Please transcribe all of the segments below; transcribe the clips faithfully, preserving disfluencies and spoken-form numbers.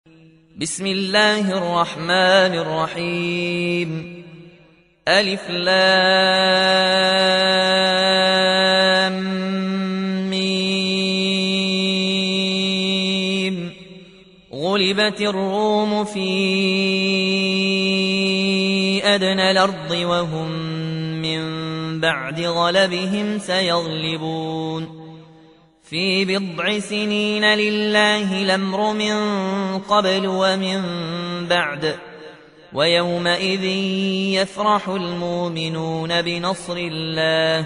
بسم الله الرحمن الرحيم. ألف لام ميم. غلبت الروم في أدنى الأرض وهم من بعد غلبهم سيغلبون في بضع سنين لله الأمر من قبل ومن بعد ويومئذ يفرح المؤمنون بنصر الله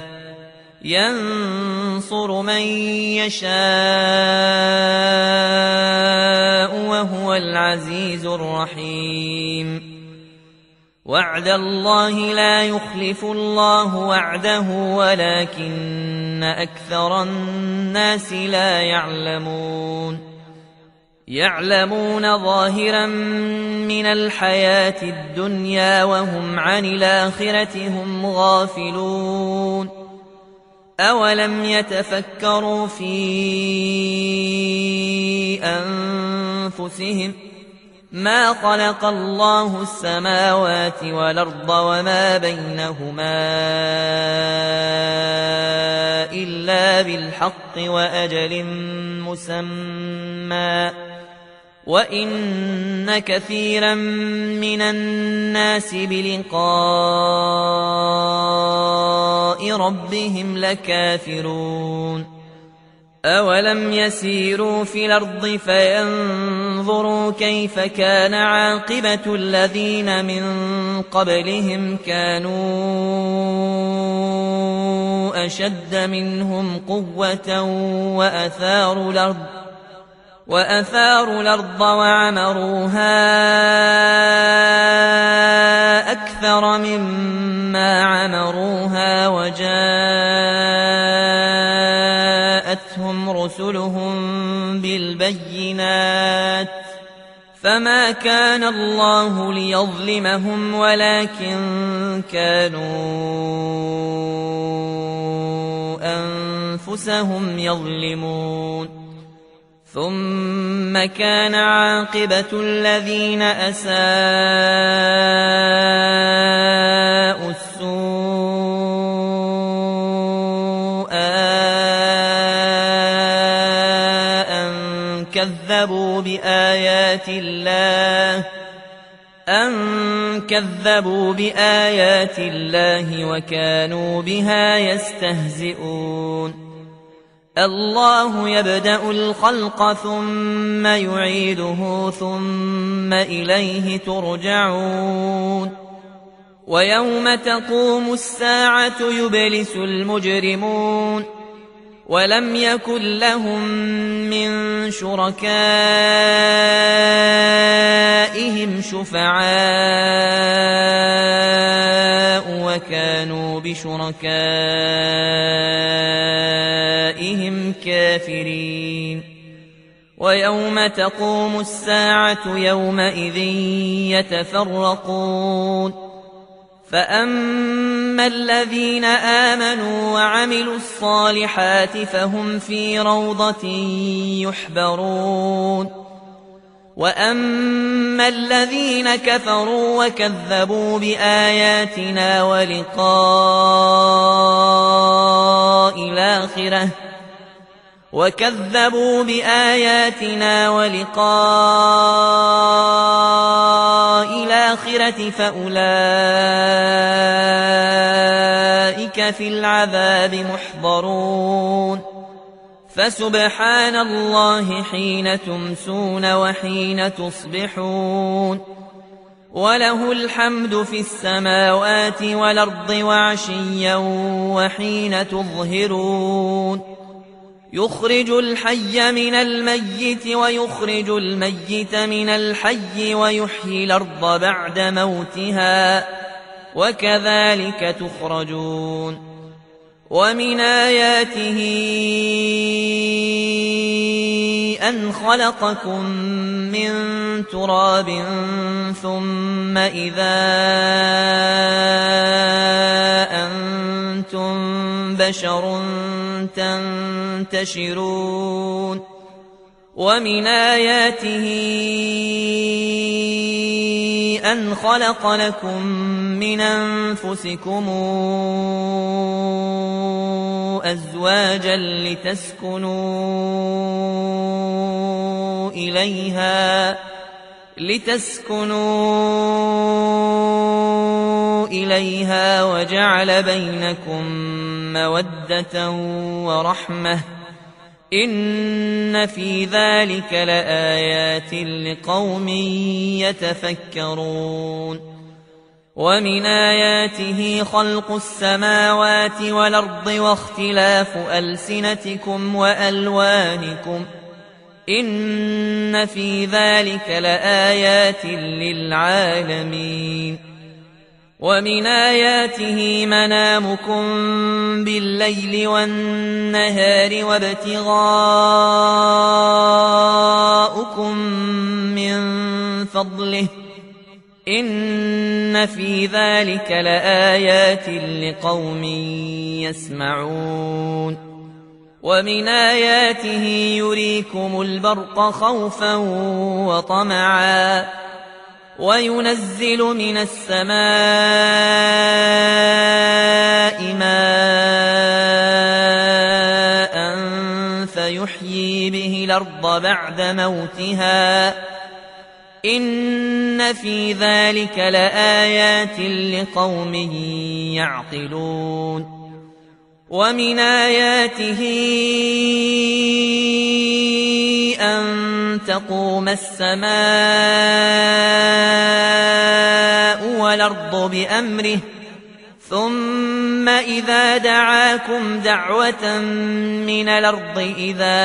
ينصر من يشاء وهو العزيز الرحيم. وعد الله لا يخلف الله وعده ولكن أكثر الناس لا يعلمون. يعلمون ظاهرا من الحياة الدنيا وهم عن الآخرة هم غافلون. أولم يتفكروا في أنفسهم ما خلق الله السماوات والأرض وما بينهما إلا بالحق وأجل مسمى وإن كثيرا من الناس بلقاء ربهم لكافرون. أولم يسيروا في الأرض فينظروا كيف كان عاقبة الذين من قبلهم كانوا أشد منهم قوة وأثاروا الأرض وأثاروا الأرض وعمروها أكثر مما عمروها وجاءتهم رسلهم بالبينات فما كان الله ليظلمهم ولكن كانوا أنفسهم يظلمون. ثم كان عاقبة الذين أساءوا السوء أن كذبوا بآيات الله أن كذبوا بآيات الله وكانوا بها يستهزئون. الله يبدأ الخلق ثم يعيده ثم إليه ترجعون. ويوم تقوم الساعة يبلس المجرمون ولم يكن لهم من شركائهم شفعاء وكانوا بشركائهم كافرين. ويوم تقوم الساعة يومئذ يتفرقون فأما الذين آمنوا وعملوا الصالحات فهم في روضة يحبرون. وأما الذين كفروا وكذبوا بآياتنا ولقاء الآخرة وكذبوا بآياتنا ولقاء الآخرة فأولئك في العذاب محضرون. فسبحان الله حين تمسون وحين تصبحون وله الحمد في السماوات والأرض وعشيا وحين تظهرون. يخرج الحي من الميت ويخرج الميت من الحي ويحيي الأرض بعد موتها وكذلك تخرجون. ومن آياته أن خلقكم من تراب ثم إذا أنتم بشر بشر تنتشرون. ومن آياته أن خلق لكم من أنفسكم أزواجا لتسكنوا إليها لتسكنوا إليها وجعل بينكم مودة ورحمة إن في ذلك لآيات لقوم يتفكرون ومن آياته خلق السماوات والأرض واختلاف ألسنتكم وألوانكم إن في ذلك لآيات للعالمين ومن آياته منامكم بالليل والنهار وابتغاؤكم من فضله إن في ذلك لآيات لقوم يسمعون ومن آياته يريكم البرق خوفا وطمعا وينزل من السماء ماء فيحيي به الأرض بعد موتها إن في ذلك لآيات لقوم يعقلون ومن آياته أن تقوم السماء والأرض بأمره ثم إذا دعاكم دعوة من الأرض إذا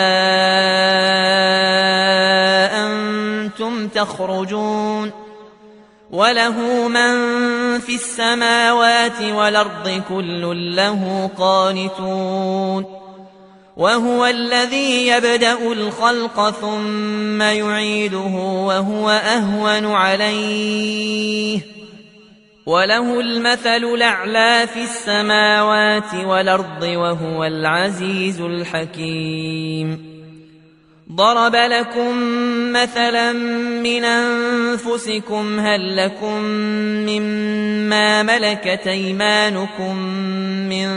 أنتم تخرجون وله من في السماوات والأرض كل له قانتون وهو الذي يبدأ الخلق ثم يعيده وهو أهون عليه وله المثل الأعلى في السماوات والأرض وهو العزيز الحكيم ضرب لكم مثلا من أنفسكم هل لكم مما ملكت أيمانكم من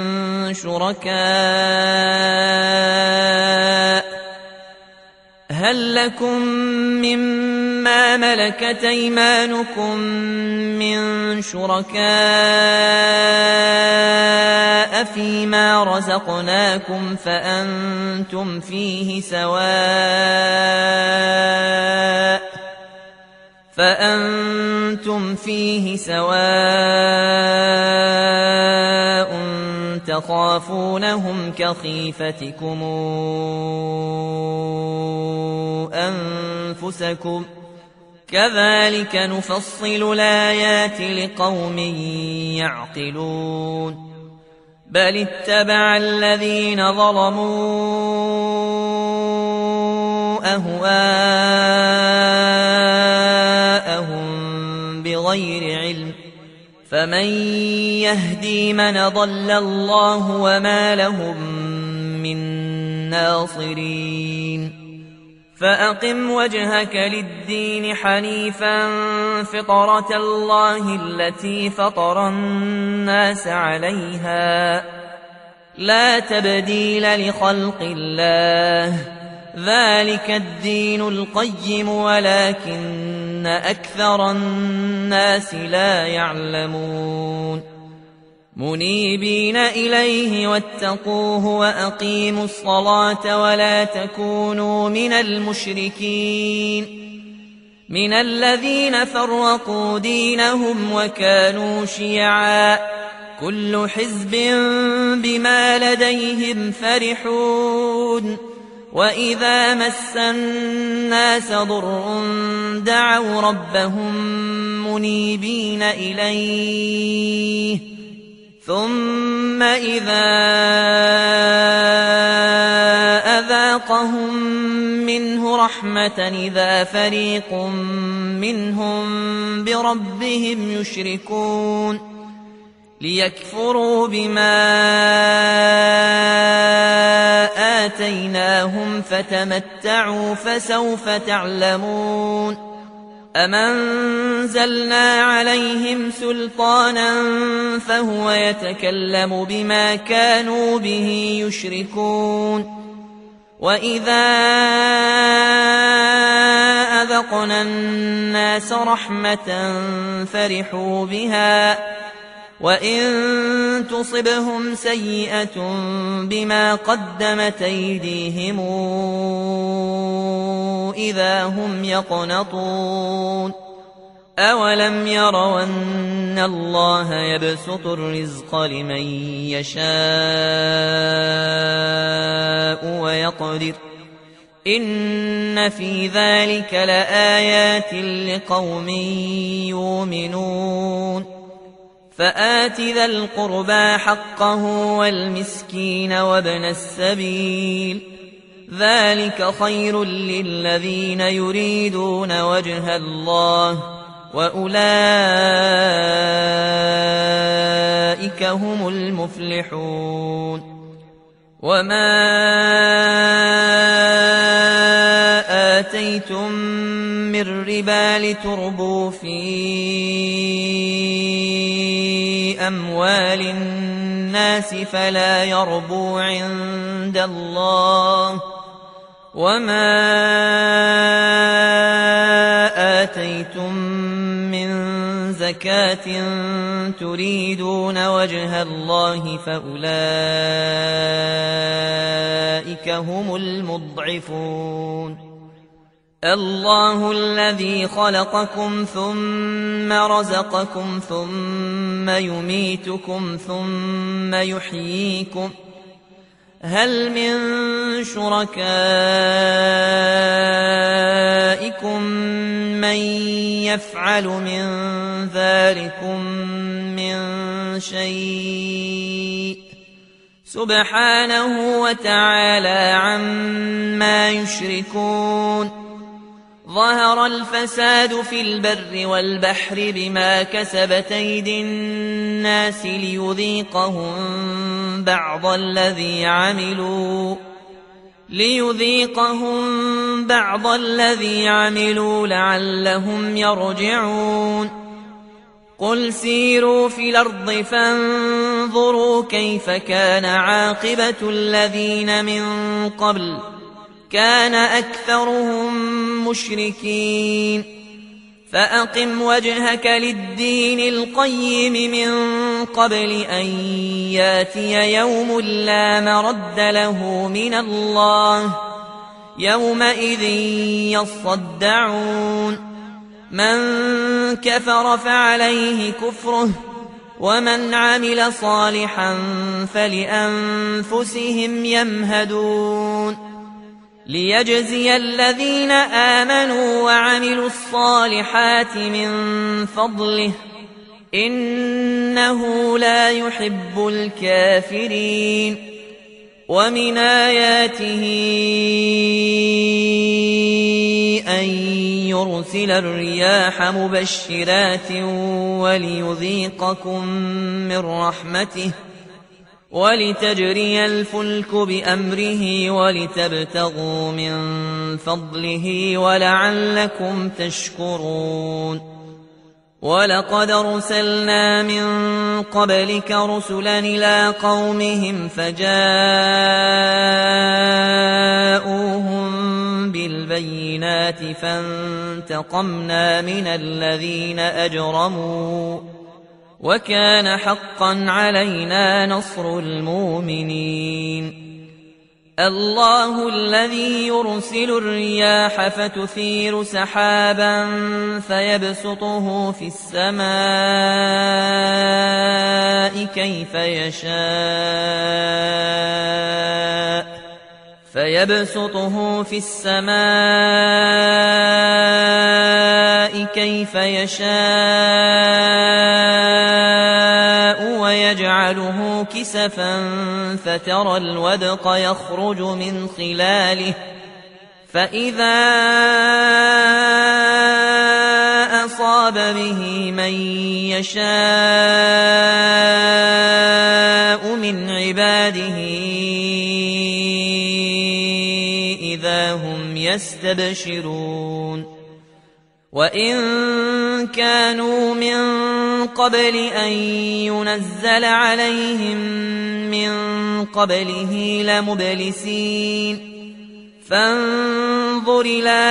شركاء هل لكم مما ملكت أيمانكم من شركاء فيما رزقناكم فأنتم فيه سواء فأنتم فيه سواء تخافونهم كخيفتكم أنفسكم كذلك نفصل الآيات لقوم يعقلون بل اتبع الذين ظلموا أهواءهم بغير علم فمن يهدي من ضل الله وما لهم من ناصرين فأقم وجهك للدين حنيفا فطرة الله التي فطر الناس عليها لا تبديل لخلق الله ذلك الدين القيم ولكن أكثر الناس لا يعلمون منيبين إليه واتقوه وأقيموا الصلاة ولا تكونوا من المشركين من الذين فرقوا دينهم وكانوا شيعا كل حزب بما لديهم فرحون وإذا مس الناس ضر دعوا ربهم منيبين إليه ثم إذا أذاقهم منه رحمة إذا فريق منهم بربهم يشركون ليكفروا بما آتيناهم فتمتعوا فسوف تعلمون أم أنزلنا عليهم سلطانا فهو يتكلم بما كانوا به يشركون وإذا أذقنا الناس رحمة فرحوا بها وإن تصبهم سيئة بما قدمت أيديهم إذا هم يقنطون أولم يروا أن الله يبسط الرزق لمن يشاء ويقدر إن في ذلك لآيات لقوم يؤمنون فآت ذا القربى حقه والمسكين وابن السبيل ذلك خير للذين يريدون وجه الله وأولئك هم المفلحون وما آتيتم من ربا لتربوا في أموال الناس فلا يربو عند الله وما آتيتم من زكاة تريدون وجه الله فأولئك هم المضعفون الله الذي خلقكم ثم رزقكم ثم يميتكم ثم يحييكم هل من شركائكم من يفعل من ذلكم من شيء سبحانه وتعالى عما يشركون ظهر الفساد في البر والبحر بما كسبت أيدي الناس ليذيقهم بعض الذي عملوا ليذيقهم بعض الذي عملوا لعلهم يرجعون قل سيروا في الأرض فانظروا كيف كان عاقبة الذين من قبل كان أكثرهم مشركين فأقم وجهك للدين القيم من قبل أن ياتي يوم لا مرد له من الله يومئذ يصدعون من كفر فعليه كفره ومن عمل صالحا فلأنفسهم يمهدون ليجزي الذين آمنوا وعملوا الصالحات من فضله إنه لا يحب الكافرين ومن آياته أن يرسل الرياح مبشرات وليذيقكم من رحمته ولتجري الفلك بأمره ولتبتغوا من فضله ولعلكم تشكرون ولقد أرسلنا من قبلك رسلا إلى قومهم فجاءوهم بالبينات فانتقمنا من الذين أجرموا وكان حقا علينا نصر المؤمنين الله الذي يرسل الرياح فتثير سحابا فيبسطه في السماء كيف يشاء فيبسطه في السماء كيف يشاء ويجعله كسفا فترى الودق يخرج من خلاله فإذا أصاب به من يشاء من عباده يستبشرون وإن كانوا من قبل أن ينزل عليهم من قبله لمبلسين فانظر إلى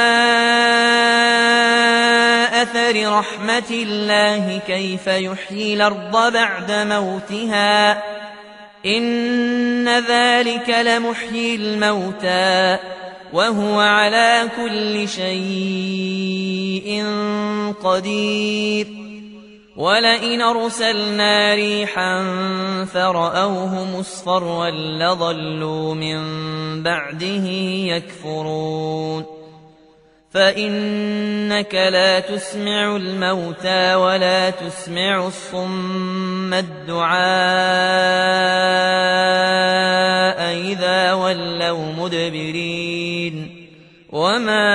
أثر رحمة الله كيف يحيي الأرض بعد موتها إن ذلك لمحيي الموتى وهو على كل شيء قدير ولئن أرسلنا ريحا فرأوه مصفرا لظلوا من بعده يكفرون فإنك لا تسمع الموتى ولا تسمع الصم الدعاء إذا ولوا مدبرين وما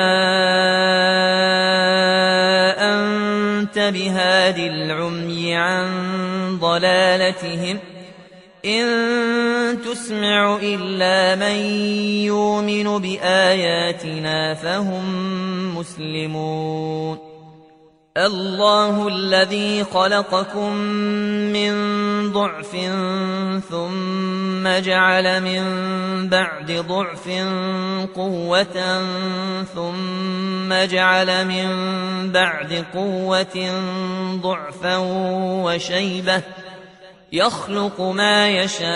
أنت بهاد العمي عن ضلالتهم إن تسمع إلا من يؤمن بآياتنا فهم مسلمون الله الذي خلقكم من ضعف ثم جعل من بعد ضعف قوة ثم جعل من بعد قوة ضعفا وشيبة يخلق ما يشاء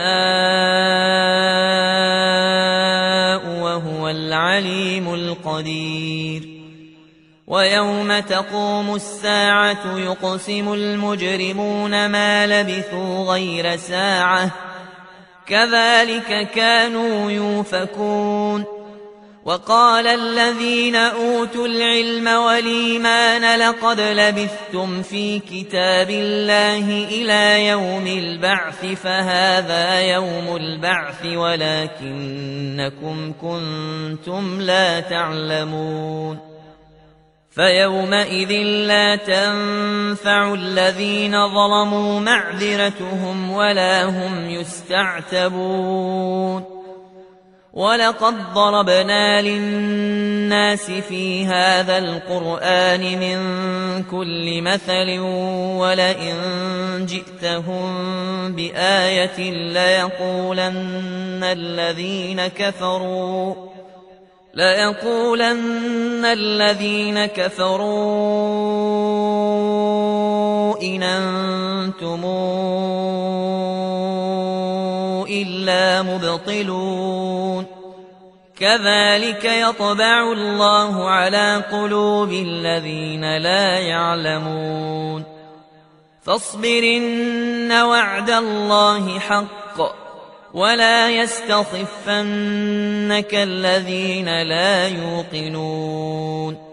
وهو العليم القدير ويوم تقوم الساعة يقسم المجرمون ما لبثوا غير ساعة كذلك كانوا يؤفكون وقال الذين أوتوا العلم والإيمان لقد لبثتم في كتاب الله إلى يوم البعث فهذا يوم البعث ولكنكم كنتم لا تعلمون فيومئذ لا تنفع الذين ظلموا معذرتهم ولا هم يستعتبون ولقد ضربنا للناس في هذا القرآن من كل مثل ولئن جئتهم بآية ليقولن الذين كفروا ليقولن الذين كفروا إن أنتم إلا مبطلون كذلك يطبع الله على قلوب الذين لا يعلمون فاصبر إن وعد الله حق ولا يستخفنك الذين لا يوقنون